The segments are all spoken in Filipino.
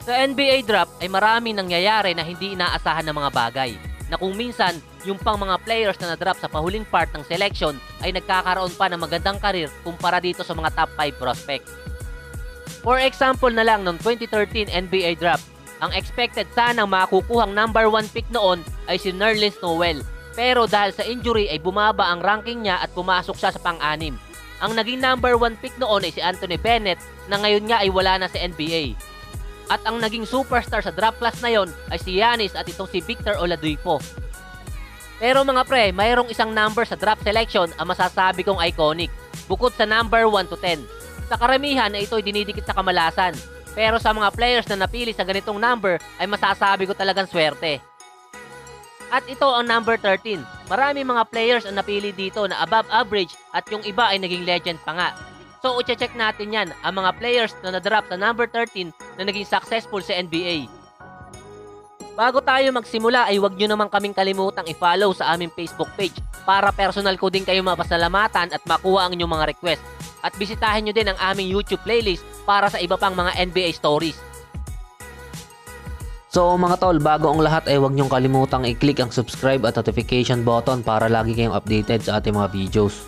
Sa NBA draft ay maraming nangyayari na hindi inaasahan ng mga bagay, na kung minsan yung pang mga players na na-draft sa pahuling part ng selection ay nagkakaroon pa ng magandang karir kumpara dito sa mga top 5 prospects. For example na lang noong 2013 NBA draft, ang expected sanang makukuhang number 1 pick noon ay si Nerlens Noel, pero dahil sa injury ay bumaba ang ranking niya at pumasok siya sa pang-6. Ang naging number 1 pick noon ay si Anthony Bennett na ngayon nga ay wala na sa NBA. At ang naging superstar sa draft class na yon ay si Giannis at itong si Victor Oladipo. Pero mga pre, mayroong isang number sa draft selection ang masasabi kong iconic, bukod sa number 1 to 10. Sa karamihan ay ito ay dinidikit sa kamalasan, pero sa mga players na napili sa ganitong number ay masasabi ko talagang swerte. At ito ang number 13. Marami mga players ang napili dito na above average at yung iba ay naging legend pa nga. So, i-check natin yan, ang mga players na na-draft sa number 13 na naging successful sa NBA. Bago tayo magsimula ay huwag nyo naman kaming kalimutang i-follow sa aming Facebook page para personal ko din kayo mapasalamatan at makuha ang inyong mga request. At bisitahin nyo din ang aming YouTube playlist para sa iba pang mga NBA stories. So mga tol, bago ang lahat ay huwag nyong kalimutang i-click ang subscribe at notification button para lagi kayong updated sa ating mga videos.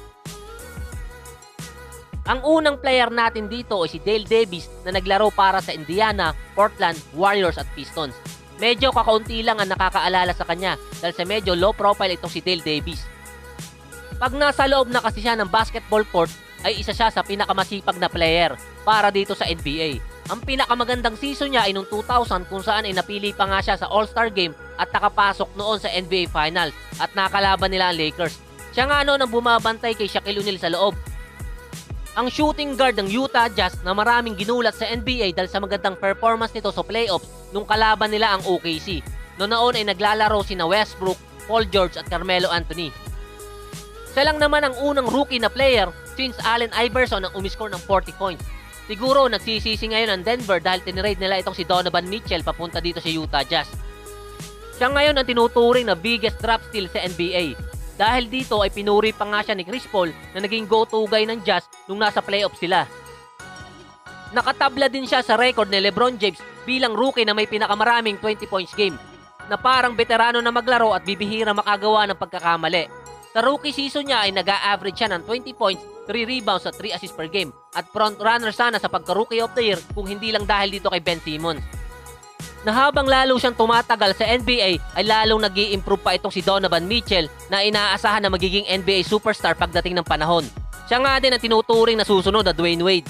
Ang unang player natin dito ay si Dale Davis na naglaro para sa Indiana, Portland, Warriors at Pistons. Medyo kakaunti lang ang nakakaalala sa kanya dahil sa medyo low profile itong si Dale Davis. Pag nasa loob na kasi siya ng basketball court ay isa siya sa pinakamasipag na player para dito sa NBA. Ang pinakamagandang season niya ay noong 2000 kung saan ay napili pa nga siya sa All-Star Game at nakapasok noon sa NBA Finals at nakalaban nila ang Lakers. Siya nga noon ang bumabantay kay Shaquille O'Neal sa loob. Ang shooting guard ng Utah Jazz na maraming ginulat sa NBA dahil sa magandang performance nito sa playoffs nung kalaban nila ang OKC. Noon ay naglalaro sina Westbrook, Paul George at Carmelo Anthony. Siya lang naman ang unang rookie na player since Allen Iverson ang umiscore ng 40 points. Siguro nagsisisi ngayon ang Denver dahil tinrade nila itong si Donovan Mitchell papunta dito sa Utah Jazz. Siya ngayon ang tinuturing na biggest draft steal sa NBA. Dahil dito ay pinuri pa nga siya ni Chris Paul na naging go-to guy ng Jazz nung nasa playoff sila. Nakatabla din siya sa record ni LeBron James bilang rookie na may pinakamaraming 20 points game, na parang veterano na maglaro at bibihira makagawa ng pagkakamali. Sa rookie season niya ay nag-a-average siya ng 20 points, 3 rebounds at 3 assists per game at front runner sana sa pagka-rookie of the year kung hindi lang dahil dito kay Ben Simmons. Na habang lalo siyang tumatagal sa NBA ay lalong nag-i-improve pa itong si Donovan Mitchell na inaasahan na magiging NBA superstar pagdating ng panahon. Siya nga din ang tinuturing na susunod na Dwayne Wade.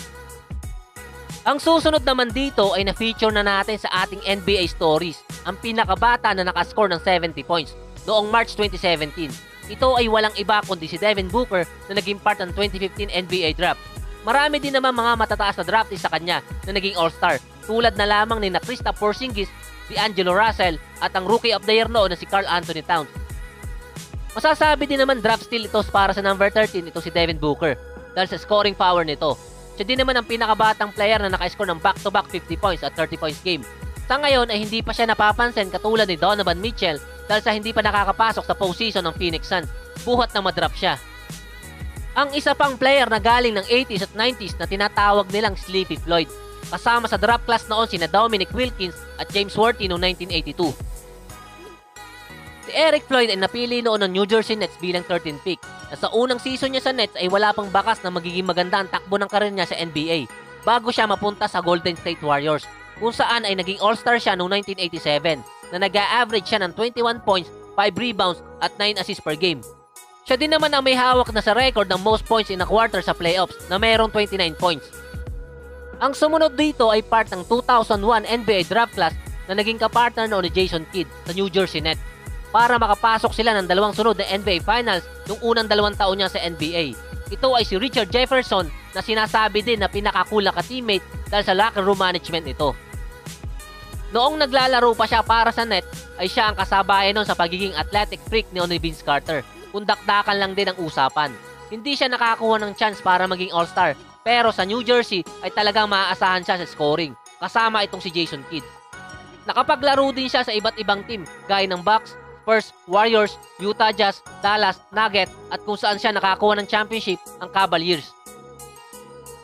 Ang susunod naman dito ay na-feature na natin sa ating NBA stories, ang pinakabata na nakascore ng 70 points noong March 2017. Ito ay walang iba kundi si Devin Booker na naging part ng 2015 NBA draft. Marami din naman mga matataas na draftees sa kanya na naging all-star, tulad na lamang ni Kristaps Porzingis, si D'Angelo Russell at ang Rookie of the Year noon na si Karl Anthony Towns. Masasabi din naman draft steal ito para sa number 13 ito si Devin Booker dahil sa scoring power nito. Siya din naman ang pinakabatang player na naka-score ng back-to-back 50 points at 30 points game. Sa ngayon ay hindi pa siya napapansin katulad ni Donovan Mitchell dahil sa hindi pa nakakapasok sa postseason ng Phoenix Suns, buhat na madraft siya. Ang isa pang player na galing ng 80s at 90s na tinatawag nilang Sleepy Floyd. Kasama sa draft class noon sina Dominic Wilkins at James Worthy noong 1982. Si Eric Floyd ay napili noon ng New Jersey Nets bilang 13th pick. Na sa unang season niya sa Nets ay wala pang bakas na magiging maganda ang takbo ng karir niya sa NBA bago siya mapunta sa Golden State Warriors, kung saan ay naging all-star siya noong 1987 na nag-a-average siya ng 21 points, 5 rebounds at 9 assists per game. Siya din naman ang may hawak na sa record ng most points in a quarter sa playoffs na mayroong 29 points. Ang sumunod dito ay part ng 2001 NBA draft class na naging kapartner noon ni Jason Kidd sa New Jersey Nets para makapasok sila ng dalawang sunod na NBA Finals nung unang 2 taon niya sa NBA. Ito ay si Richard Jefferson na sinasabi din na pinaka-cool na ka-teammate dahil sa locker room management nito. Noong naglalaro pa siya para sa Nets ay siya ang kasabayan noon sa pagiging athletic freak ni Vince Carter. Kung dakdakan lang din ang usapan. Hindi siya nakakuha ng chance para maging all-star, pero sa New Jersey ay talagang maaasahan siya sa scoring, kasama itong si Jason Kidd. Nakapaglaro din siya sa iba't ibang team gaya ng Bucks, Spurs, Warriors, Utah Jazz, Dallas, Nuggets at kung saan siya nakakuha ng championship ang Cavaliers.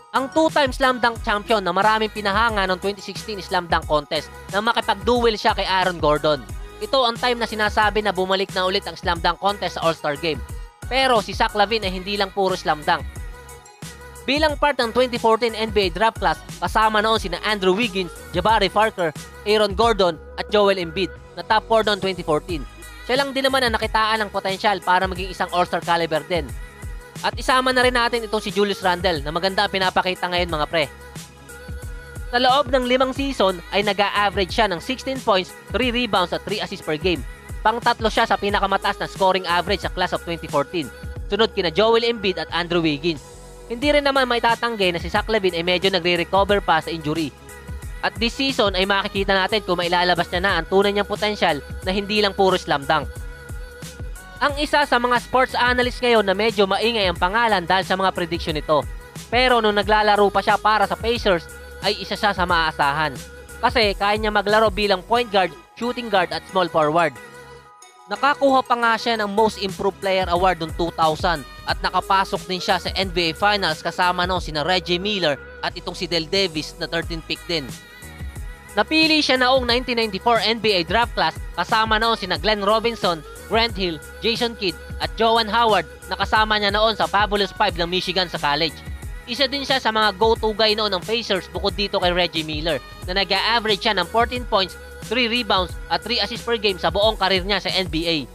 Ang 2-time slam dunk champion na maraming pinahanga noong 2016 slam dunk contest na makipag-duel siya kay Aaron Gordon. Ito ang time na sinasabi na bumalik na ulit ang slam dunk contest sa All-Star Game. Pero si Zach LaVine ay hindi lang puro slam dunk. Bilang part ng 2014 NBA draft class, kasama noon sina Andrew Wiggins, Jabari Parker, Aaron Gordon at Joel Embiid na top 4 noong 2014. Siya lang din naman ang nakitaan ng potensyal para maging isang All-Star caliber din. At isama na rin natin itong si Julius Randle na maganda ang pinapakita ngayon mga pre. Sa loob ng 5 season ay nag-a-average siya ng 16 points, 3 rebounds at 3 assists per game. Pang-tatlo siya sa pinakamataas na scoring average sa class of 2014. Sunod kina Joel Embiid at Andrew Wiggins. Hindi rin naman may tatanggi na si Zach LaVine ay medyo nagre-recover pa sa injury. At this season ay makikita natin kung mailalabas niya na ang tunay niyang potensyal na hindi lang puro slam dunk. Ang isa sa mga sports analyst ngayon na medyo maingay ang pangalan dahil sa mga prediction nito. Pero nung naglalaro pa siya para sa Pacers ay isa siya sa maaasahan. Kasi kaya niya maglaro bilang point guard, shooting guard at small forward. Nakakuha pa nga siya ng Most Improved Player Award noong 2000 at nakapasok din siya sa NBA Finals kasama noong sina Reggie Miller at itong si Dale Davis na 13th pick din. Napili siya noong 1994 NBA draft class kasama noon sina Glenn Robinson, Grant Hill, Jason Kidd at Joan Howard na kasama niya noon sa Fabulous 5 ng Michigan sa college. Isa din siya sa mga go-to guy noon ng Pacers bukod dito kay Reggie Miller na nag-a-average siya ng 14 points, 3 rebounds at 3 assists per game sa buong karir niya sa NBA.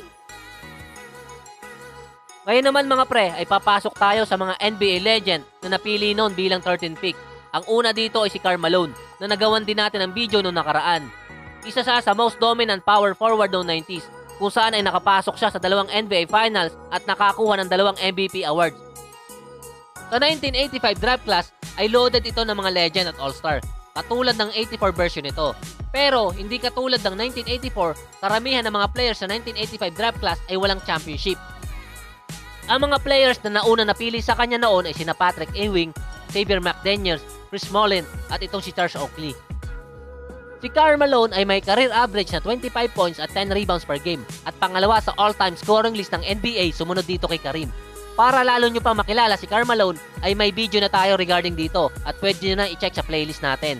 Ngayon naman mga pre ay papasok tayo sa mga NBA legend na napili noon bilang 13th pick. Ang una dito ay si Karl Malone na nagawan din natin ng video noong nakaraan. Isa siya sa most dominant power forward noong 90s kung saan ay nakapasok siya sa 2 NBA Finals at nakakuha ng 2 MVP awards. Sa 1985 draft class ay loaded ito ng mga legend at all-star, katulad ng 84 version nito. Pero hindi katulad ng 1984, karamihan ng mga players sa 1985 draft class ay walang championship. Ang mga players na nauna napili sa kanya noon ay sina Patrick Ewing, Xavier McDaniels, Chris Mullin at itong si Charles Oakley. Si Karl Malone ay may career average na 25 points at 10 rebounds per game at pangalawa sa all-time scoring list ng NBA sumunod dito kay Kareem. Para lalo nyo pa makilala si Karl Malone ay may video na tayo regarding dito at pwede nyo na i-check sa playlist natin.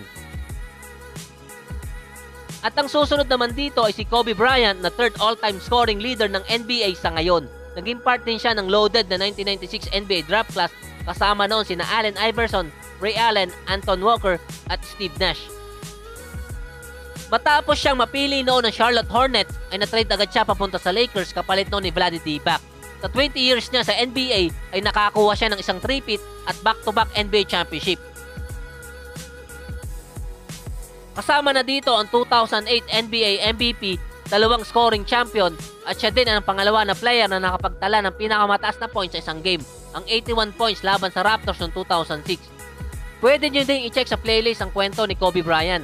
At ang susunod naman dito ay si Kobe Bryant na 3rd all-time scoring leader ng NBA sa ngayon. Naging part din siya ng loaded na 1996 NBA draft class kasama noon sina Allen Iverson, Ray Allen, Anton Walker at Steve Nash. Matapos siyang mapili noon ng Charlotte Hornets ay na-trade agad siya papunta sa Lakers kapalit noon ni Vlade Divac. Sa 20 years niya sa NBA ay nakakuha siya ng isang 3-peat at back-to-back NBA championship. Kasama na dito ang 2008 NBA MVP, 2 scoring champion at siya din ang pangalawa na player na nakapagtala ng pinakamataas na points sa isang game, ang 81 points laban sa Raptors noong 2006. Pwede nyo din i-check sa playlist ang kwento ni Kobe Bryant.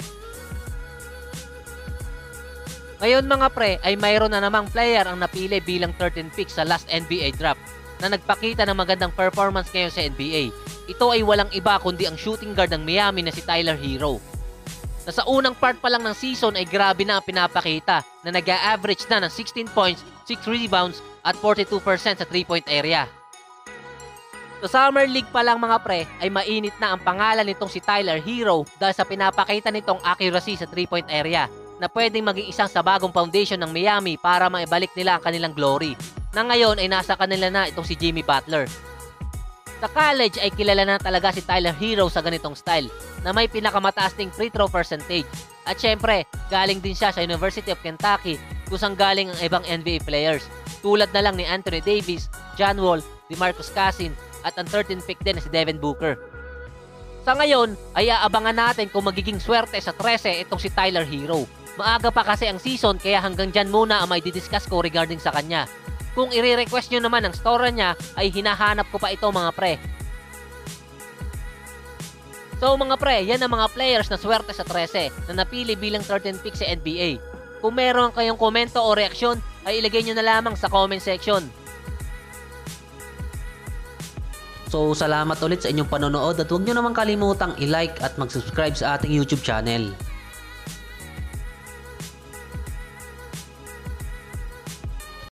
Ngayon mga pre ay mayroon na namang player ang napili bilang 13th pick sa last NBA draft na nagpakita ng magandang performance ngayon sa NBA. Ito ay walang iba kundi ang shooting guard ng Miami na si Tyler Hero. Na sa unang part pa lang ng season ay grabe na ang pinapakita na nag-a-average na ng 16 points, 6 rebounds at 42% sa 3-point area. Sa Summer League pa lang mga pre ay mainit na ang pangalan nitong si Tyler Hero dahil sa pinapakita nitong accuracy sa 3-point area na pwedeng maging isang sa bagong foundation ng Miami para maibalik nila ang kanilang glory na ngayon ay nasa kanila na itong si Jimmy Butler. Sa college ay kilala na talaga si Tyler Hero sa ganitong style na may pinakamataas ding free throw percentage at syempre galing din siya sa University of Kentucky kung saan galing ang ibang NBA players tulad na lang ni Anthony Davis, John Wall, DeMarcus Cousins at ang 13th pick din na si Devin Booker. Sa ngayon ay aabangan natin kung magiging swerte sa 13 itong si Tyler Hero. Maaga pa kasi ang season kaya hanggang dyan muna ang may didiscuss ko regarding sa kanya. Kung i-request nyo naman ang store niya ay hinahanap ko pa ito mga pre. So mga pre, yan ang mga players na swerte sa 13 na napili bilang 13th pick sa NBA. Kung meron kayong komento o reaksyon ay ilagay nyo na lamang sa comment section. So salamat ulit sa inyong panonood at huwag nyo naman kalimutang i-like at mag-subscribe sa ating YouTube channel.